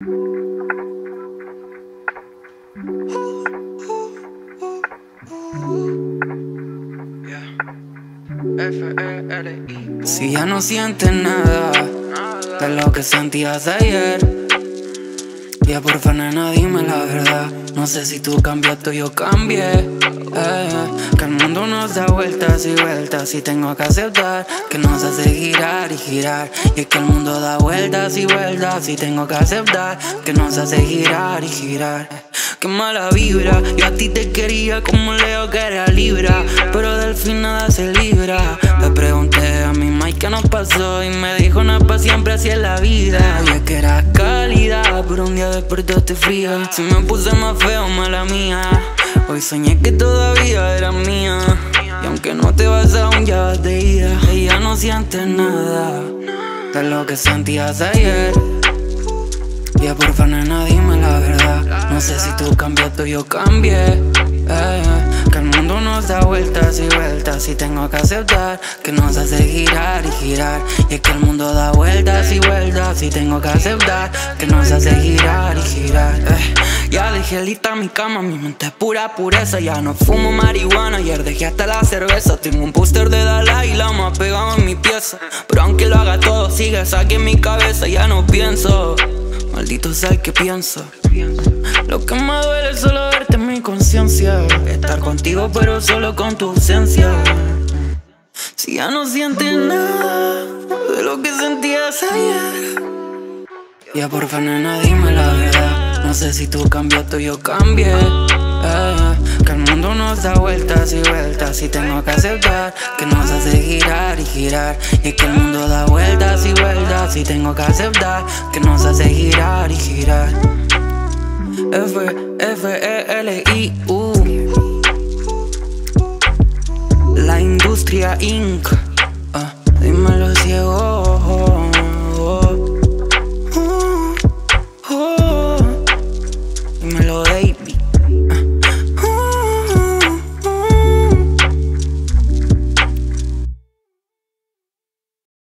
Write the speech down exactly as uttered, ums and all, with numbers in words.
Si ya no sientes nada de lo que sentías ayer, ya porfa nena dime la verdad. No sé si tú cambiaste o yo cambié, eh, que el mundo nos da vueltas y vueltas y tengo que aceptar que nos hace girar y girar. Y es que el mundo da vueltas y vueltas y tengo que aceptar que nos hace girar y girar. Qué mala vibra, yo a ti te quería como Leo que era Libra, pero del fin nada se libra. Le pregunté a mi Mike qué nos pasó y me dijo no es pa' siempre, así es la vida. Y es que eras cálida, pero un día despertaste fría. Si me puse más feo, mala mía. Hoy soñé que todavía eras mía, y aunque no te vas aún ya vas de ida. Y ya no sientes nada de lo que sentías ayer. Ya porfa nena dime la verdad. No sé si tú cambiaste o yo cambié, eh, que el mundo nos da vueltas y vueltas y tengo que aceptar que nos hace girar y girar. Y es que el mundo da vueltas y vueltas y tengo que aceptar que nos hace girar y girar, eh. Ya dejé lista mi cama, mi mente es pura pureza. Ya no fumo marihuana, ayer dejé hasta la cerveza. Tengo un póster de Dalai Lama pegado en mi pieza, pero aunque lo haga todo sigue aquí en mi cabeza. Ya no pienso, maldito sea el que pienso. Lo que me duele es solo verte en mi conciencia, estar contigo pero solo con tu ausencia. Si ya no sientes nada de lo que sentías ayer, ya porfa nena dime la verdad. No sé si tú cambiaste o yo cambié, eh, que el mundo nos da vueltas y vueltas y tengo que aceptar que nos hace girar y girar. Y es que el mundo da vueltas y vueltas y tengo que aceptar que nos hace girar y girar. F, F, E, L, I, U La Industria incorporated